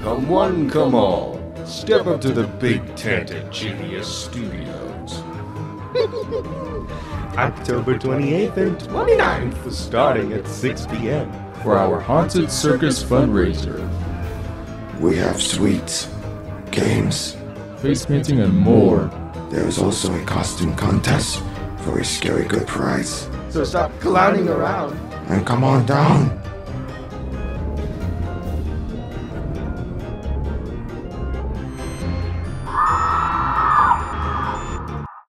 Come one, come all. Step up to the big tent at JDS Studios. October 28th and 29th, starting at 6 p.m. for our Haunted Circus fundraiser. We have sweets, games, Face painting and more. there is also a costume contest for a scary good prize. So stop clowning around And come on down.